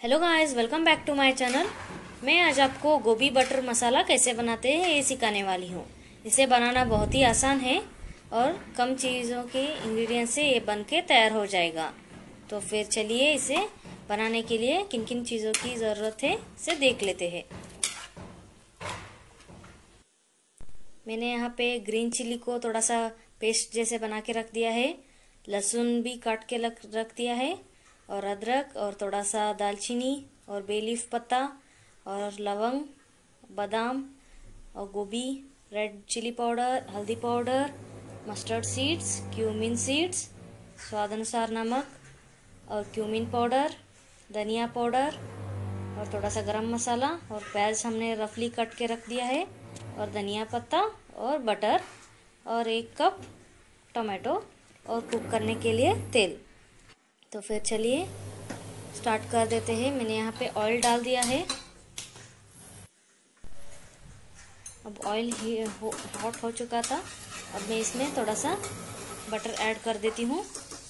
Hello guys, welcome back to my channel. मैं आज आपको गोभी बटर मसाला कैसे बनाते हैं ये सिखाने वाली हूँ। इसे बनाना बहुत ही आसान है और कम चीज़ों के इंग्रेडिएंट्स से ये बन के तैयार हो जाएगा। तो फिर चलिए इसे बनाने के लिए किन किन चीज़ों की ज़रूरत है इसे देख लेते हैं। मैंने यहाँ पे ग्रीन चिली को थोड़ा सा पेस्ट जैसे बना के रख दिया है, लहसुन भी काट के रख दिया है, और अदरक और थोड़ा सा दालचीनी और बे लीफ पत्ता और लवंग, बादाम और गोभी, रेड चिली पाउडर, हल्दी powder, mustard seeds, cumin seeds, स्वाद अनुसार नमक और क्यूमिन पाउडर, धनिया पाउडर और थोड़ा सा गरम मसाला, और प्याज हमने रफली कट के रख दिया है, और धनिया पत्ता और बटर और 1 कप टमाटो और कुक करने के लिए तेल। तो फिर चलिए स्टार्ट कर देते हैं। मैंने यहाँ पे ऑयल डाल दिया है। अब ऑयल हॉट हो चुका था। अब मैं इसमें थोड़ा सा बटर ऐड कर देती हूँ।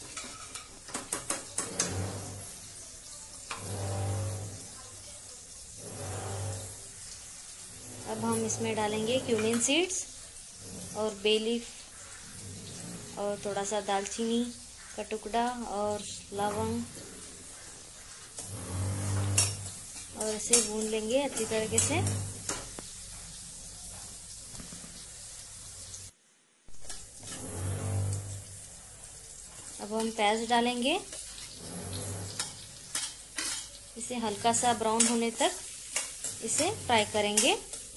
अब हम इसमें डालेंगे क्यूमिन सीड्स और बे लीफ और थोड़ा सा दालचीनी का टुकड़ा और लवंग, और इसे भून लेंगे अच्छी तरीके से। अब हम प्याज डालेंगे, इसे हल्का सा ब्राउन होने तक इसे फ्राई करेंगे।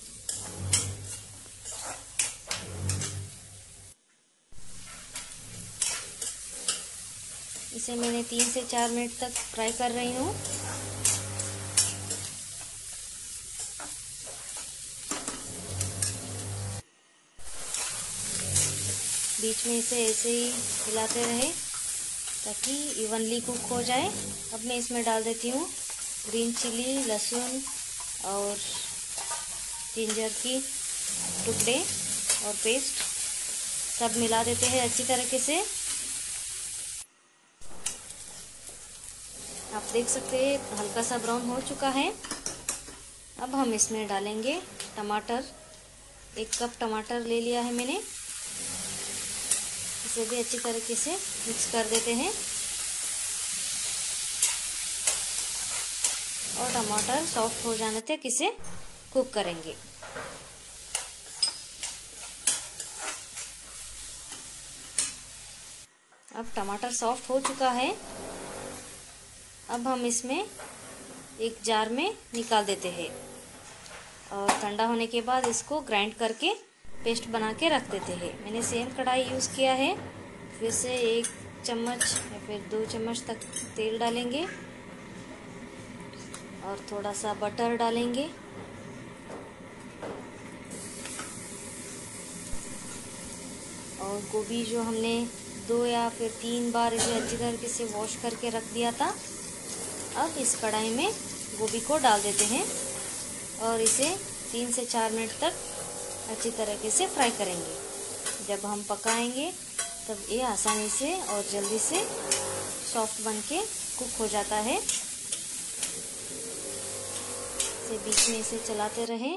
इसे मैंने 3 से 4 मिनट तक फ्राई कर रही हूँ। बीच में इसे ऐसे ही हिलाते रहे ताकि इवनली कुक हो जाए। अब मैं इसमें डाल देती हूँ ग्रीन चिली, लहसुन और जिंजर की टुकड़े और पेस्ट, सब मिला देते हैं अच्छी तरीके से। आप देख सकते हैं हल्का सा ब्राउन हो चुका है। अब हम इसमें डालेंगे टमाटर। 1 कप टमाटर ले लिया है मैंने। इसे भी अच्छी तरीके से मिक्स कर देते हैं और टमाटर सॉफ्ट हो जाने तक इसे कुक करेंगे। अब टमाटर सॉफ्ट हो चुका है। अब हम इसमें एक जार में निकाल देते हैं और ठंडा होने के बाद इसको ग्राइंड करके पेस्ट बना के रख देते हैं। मैंने सेम कढ़ाई यूज़ किया है। फिर से 1 चम्मच या फिर 2 चम्मच तक तेल डालेंगे और थोड़ा सा बटर डालेंगे और गोभी जो हमने 2 या फिर 3 बार इसे अच्छी तरीके से वॉश करके रख दिया था, अब इस कढ़ाई में गोभी को डाल देते हैं और इसे 3 से 4 मिनट तक अच्छी तरीके से फ्राई करेंगे। जब हम पकाएंगे तब ये आसानी से और जल्दी से सॉफ्ट बन के कुक हो जाता है। इसे बीच में इसे चलाते रहें।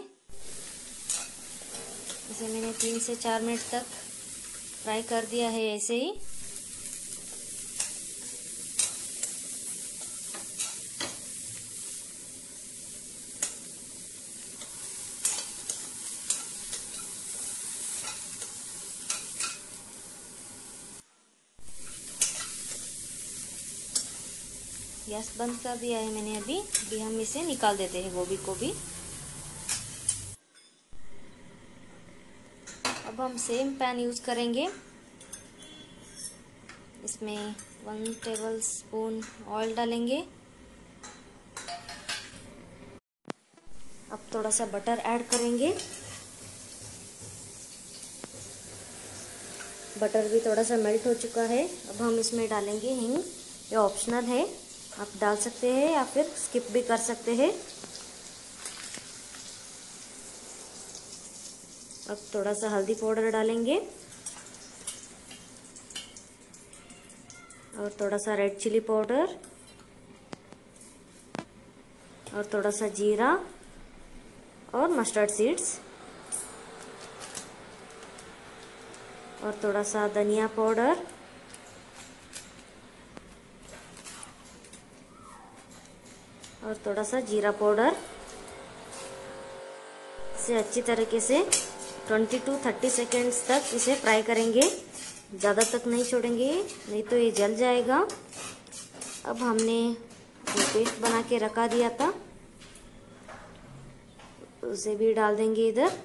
इसे मैंने 3 से 4 मिनट तक फ्राई कर दिया है ऐसे ही। गैस बंद कर दिया है मैंने। अभी हम इसे निकाल देते हैं गोभी को भी। अब हम सेम पैन यूज करेंगे। इसमें 1 टेबल स्पून ऑयल डालेंगे। अब थोड़ा सा बटर ऐड करेंगे। बटर भी थोड़ा सा मेल्ट हो चुका है। अब हम इसमें डालेंगे हींग। ये ऑप्शनल है, आप डाल सकते हैं या फिर स्किप भी कर सकते हैं। अब थोड़ा सा हल्दी पाउडर डालेंगे और थोड़ा सा रेड चिली पाउडर और थोड़ा सा जीरा और मस्टर्ड सीड्स और थोड़ा सा धनिया पाउडर और थोड़ा सा जीरा पाउडर। इसे अच्छी तरीके से 20 to 30 सेकेंड्स तक इसे फ्राई करेंगे, ज़्यादा तक नहीं छोड़ेंगे नहीं तो ये जल जाएगा। अब हमने जो पेस्ट बना के रखा दिया था उसे भी डाल देंगे इधर।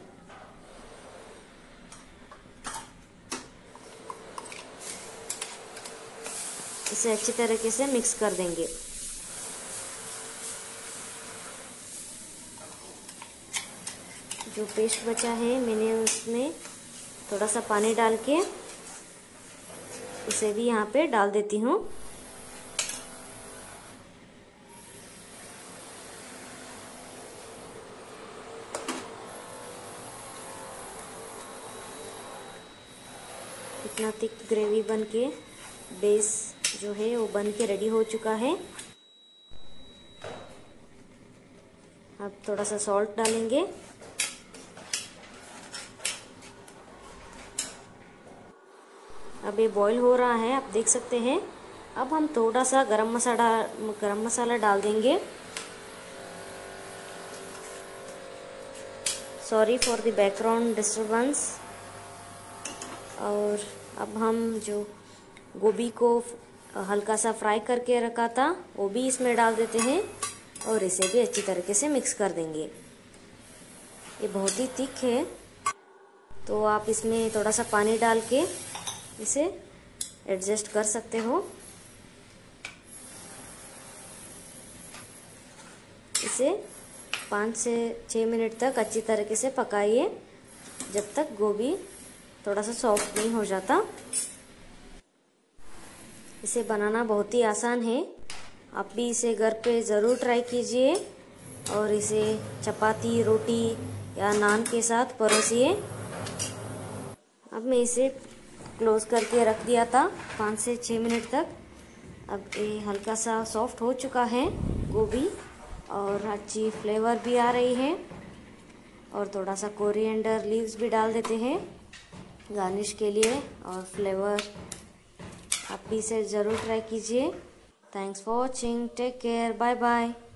इसे अच्छी तरीके से मिक्स कर देंगे। जो पेस्ट बचा है मैंने उसमें थोड़ा सा पानी डाल के उसे भी यहाँ पे डाल देती हूँ। इतना थिक ग्रेवी बन के बेस जो है वो बन के रेडी हो चुका है। अब थोड़ा सा सॉल्ट डालेंगे। अब ये बॉईल हो रहा है, आप देख सकते हैं। अब हम थोड़ा सा गरम मसाला डाल देंगे। Sorry for the background disturbance. और अब हम जो गोभी को हल्का सा फ्राई करके रखा था वो भी इसमें डाल देते हैं और इसे भी अच्छी तरीके से मिक्स कर देंगे। ये बहुत ही थिक है तो आप इसमें थोड़ा सा पानी डाल के इसे एडजस्ट कर सकते हो। इसे 5 से 6 मिनट तक अच्छी तरीके से पकाइए जब तक गोभी थोड़ा सा सॉफ्ट नहीं हो जाता। इसे बनाना बहुत ही आसान है, आप भी इसे घर पे ज़रूर ट्राई कीजिए और इसे चपाती, रोटी या नान के साथ परोसिए। अब मैं इसे क्लोज करके रख दिया था 5 से 6 मिनट तक। अब ये हल्का सा सॉफ्ट हो चुका है गोभी और अच्छी फ्लेवर भी आ रही है। और थोड़ा सा कोरिएंडर लीव्स भी डाल देते हैं गार्निश के लिए और फ्लेवर। आप भी इसे ज़रूर ट्राई कीजिए। Thanks for watching, take care, bye bye.